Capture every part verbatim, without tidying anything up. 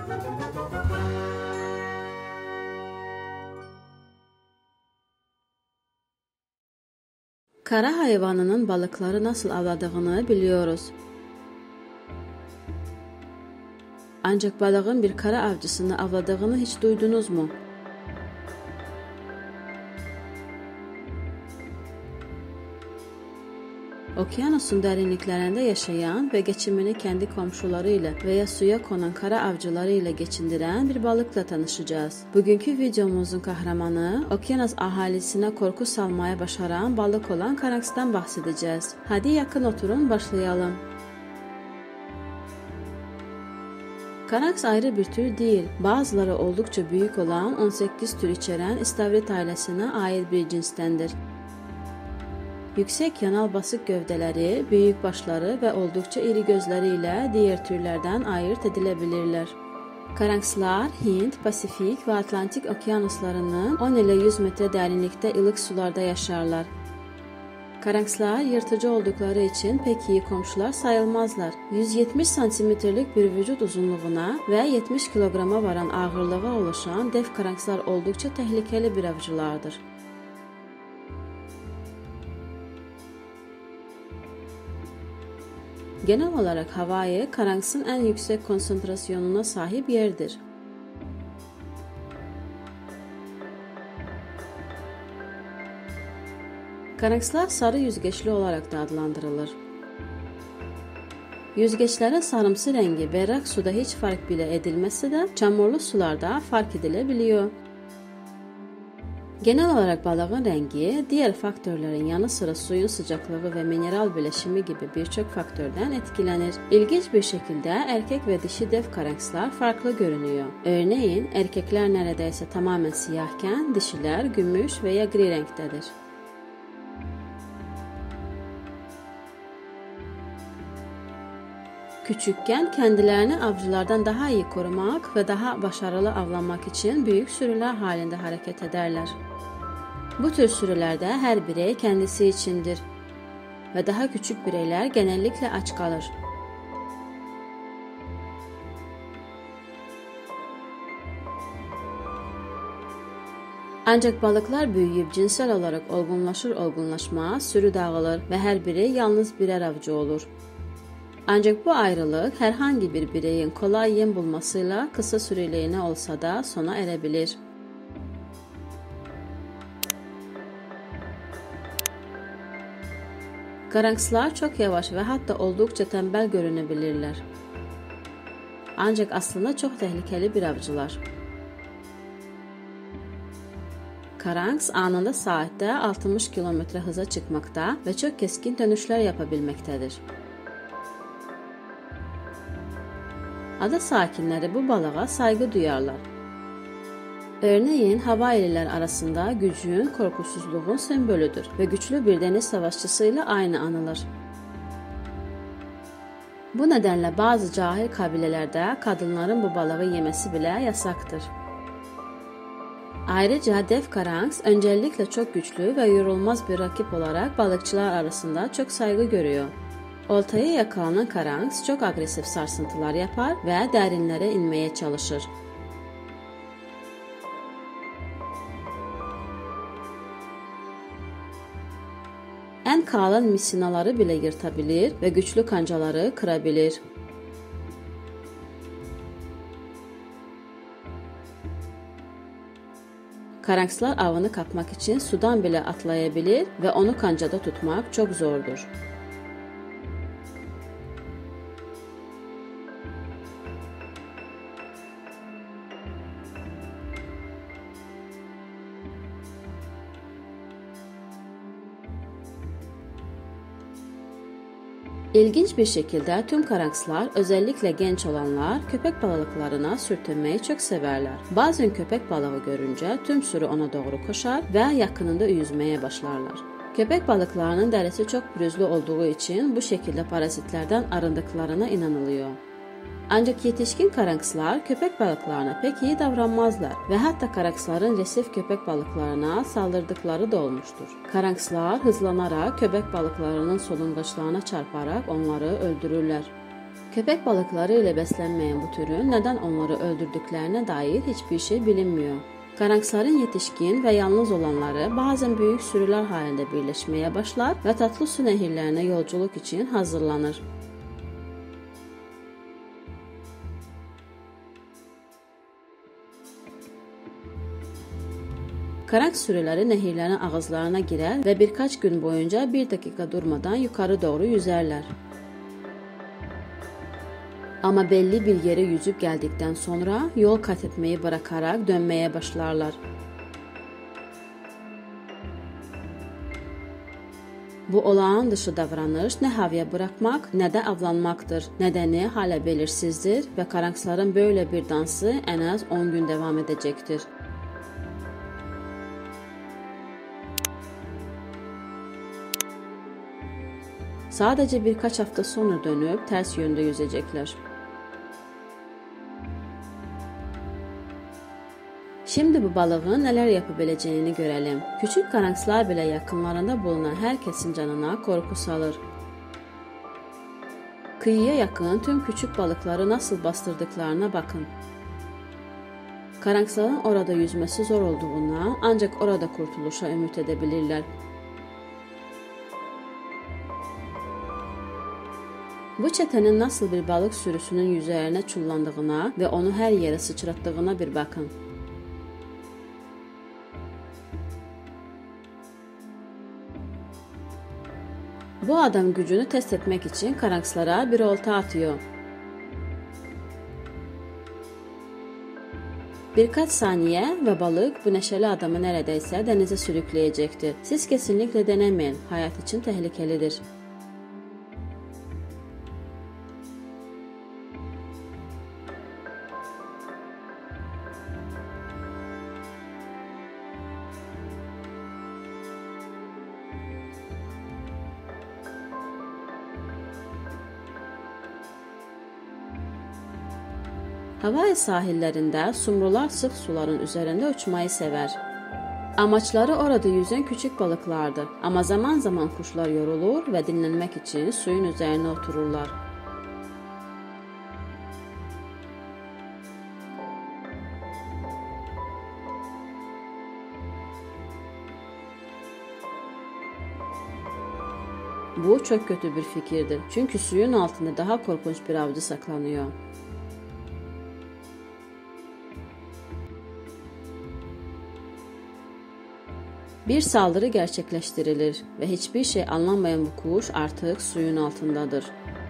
Kara hayvanının balıkları nasıl avladığını biliyoruz. Ancak balığın bir kara avcısını avladığını hiç duydunuz mu? Okyanusun derinliklerinde yaşayan ve geçimini kendi komşularıyla veya suya konan kara avcılarıyla geçindiren bir balıkla tanışacağız. Bugünkü videomuzun kahramanı, okyanus ahalisine korku salmaya başaran balık olan Karanks'tan bahsedeceğiz. Hadi yakın oturun, başlayalım. Karanks ayrı bir tür değil. Bazıları oldukça büyük olan on sekiz tür içeren istavrit ailesine ait bir cinstendir. Yüksek yanal basık gövdeleri, büyük başları ve oldukça iri gözleriyle diğer türlerden ayırt edilebilirler. Karankslar Hint, Pasifik ve Atlantik okyanuslarının on ile yüz metre derinlikte ılık sularda yaşarlar. Karankslar yırtıcı oldukları için pek iyi komşular sayılmazlar. yüz yetmiş santimetrelik bir vücut uzunluğuna ve yetmiş kilograma varan ağırlığa ulaşan dev karankslar oldukça tehlikeli bir avcılardır. Genel olarak Hawaii, Karanks'ın en yüksek konsantrasyonuna sahip yerdir. Karankslar sarı yüzgeçli olarak da adlandırılır. Yüzgeçlerin sarımsı rengi berrak suda hiç fark bile edilmese de çamurlu sularda fark edilebiliyor. Genel olarak balığın rengi, diğer faktörlerin yanı sıra suyun sıcaklığı ve mineral bileşimi gibi birçok faktörden etkilenir. İlginç bir şekilde erkek ve dişi dev karankslar farklı görünüyor. Örneğin erkekler neredeyse tamamen siyahken dişiler gümüş veya gri renktedir. Küçükken kendilerini avcılardan daha iyi korumak ve daha başarılı avlanmak için büyük sürüler halinde hareket ederler. Bu tür sürülerde her birey kendisi içindir ve daha küçük bireyler genellikle aç kalır. Ancak balıklar büyüyüp cinsel olarak olgunlaşır olgunlaşmaz sürü dağılır ve her biri yalnız birer avcı olur. Ancak bu ayrılık herhangi bir bireyin kolay yem bulmasıyla kısa süreliğine olsa da sona erebilir. Karankslar çok yavaş ve hatta oldukça tembel görünebilirler. Ancak aslında çok tehlikeli bir avcılar. Karanks anında saatte altmış kilometre hıza çıkmakta ve çok keskin dönüşler yapabilmektedir. Ada sakinleri bu balığa saygı duyarlar. Örneğin Hawaiililer arasında gücün, korkusuzluğun sembolüdür ve güçlü bir deniz savaşçısıyla aynı anılır. Bu nedenle bazı cahil kabilelerde kadınların bu balığı yemesi bile yasaktır. Ayrıca dev karanks öncelikle çok güçlü ve yorulmaz bir rakip olarak balıkçılar arasında çok saygı görüyor. Oltaya yakalanan karanks çok agresif sarsıntılar yapar ve derinlere inmeye çalışır. En kalın misinaları bile yırtabilir ve güçlü kancaları kırabilir. Karankslar avını kapmak için sudan bile atlayabilir ve onu kancada tutmak çok zordur. İlginç bir şekilde tüm karankslar, özellikle genç olanlar, köpek balıklarına sürtünmeyi çok severler. Bazen köpek balığı görünce tüm sürü ona doğru koşar ve yakınında yüzmeye başlarlar. Köpek balıklarının derisi çok pürüzlü olduğu için bu şekilde parazitlerden arındıklarına inanılıyor. Ancak yetişkin karankslar köpek balıklarına pek iyi davranmazlar ve hatta karanksların resif köpek balıklarına saldırdıkları da olmuştur. Karankslar hızlanarak köpek balıklarının solungaçlarına çarparak onları öldürürler. Köpek balıkları ile beslenmeyen bu türün neden onları öldürdüklerine dair hiçbir şey bilinmiyor. Karanksların yetişkin ve yalnız olanları bazen büyük sürüler halinde birleşmeye başlar ve tatlı su nehirlerine yolculuk için hazırlanır. Karanks sürüləri nehirlərin ağızlarına girər və birkaç gün boyunca bir dakika durmadan yukarı doğru yüzərlər. Ama belli bir yere yüzüp geldikten sonra yol kat etmeyi bırakarak dönmeye başlarlar. Bu olağan dışı davranış ne havaya bırakmak ne de avlanmaktır. Nedeni hala belirsizdir ve karanksların böyle bir dansı en az on gün devam edecektir. Sadece birkaç hafta sonra dönüp ters yönde yüzecekler. Şimdi bu balığın neler yapabileceğini görelim. Küçük karankslar bile yakınlarında bulunan herkesin canına korku salır. Kıyıya yakın tüm küçük balıkları nasıl bastırdıklarına bakın. Karanksların orada yüzmesi zor olduğuna ancak orada kurtuluşa ümit edebilirler. Bu çetenin nasıl bir balık sürüsünün üzerine çullandığına ve onu her yere sıçrattığına bir bakın. Bu adam gücünü test etmek için karankslara bir olta atıyor. Birkaç saniye ve balık bu neşeli adamı neredeyse denize sürükleyecektir. Siz kesinlikle denemeyin, hayat için tehlikelidir. Hawaii sahillerinde sumrular sık suların üzerinde uçmayı sever. Amaçları orada yüzen küçük balıklardır ama zaman zaman kuşlar yorulur ve dinlenmek için suyun üzerine otururlar. Bu çok kötü bir fikirdir çünkü suyun altında daha korkunç bir avcı saklanıyor. Bir saldırı gerçekleştirilir ve hiçbir şey anlamayan bu kuş artık suyun altındadır.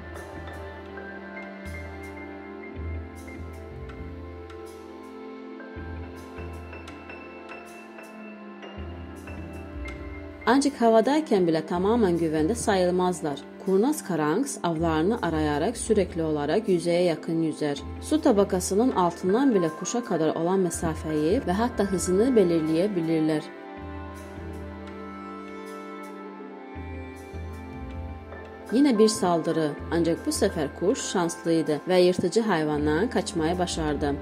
Ancak havadayken bile tamamen güvende sayılmazlar. Kurnaz karanks avlarını arayarak sürekli olarak yüzeye yakın yüzer. Su tabakasının altından bile kuşa kadar olan mesafeyi ve hatta hızını belirleyebilirler. Yine bir saldırı, ancak bu sefer kuş şanslıydı ve yırtıcı hayvandan kaçmayı başardı.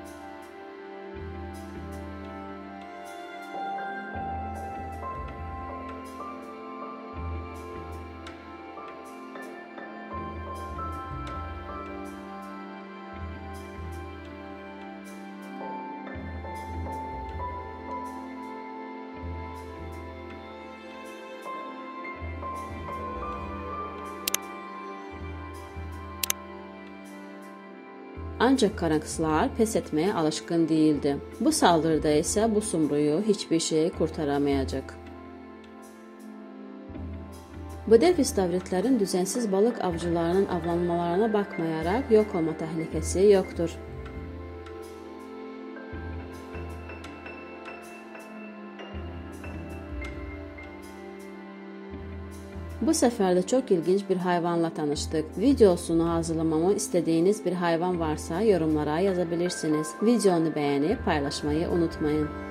Ancak karankslar pes etmeye alışkın değildi. Bu saldırıda ise bu sumruyu hiçbir şey kurtaramayacak. Bu dev istavritlerin düzensiz balık avcılarının avlanmalarına bakmayarak yok olma tehlikesi yoktur. Bu sefer de çok ilginç bir hayvanla tanıştık. Videosunu hazırlamamı istediğiniz bir hayvan varsa yorumlara yazabilirsiniz. Videonu beğenip paylaşmayı unutmayın.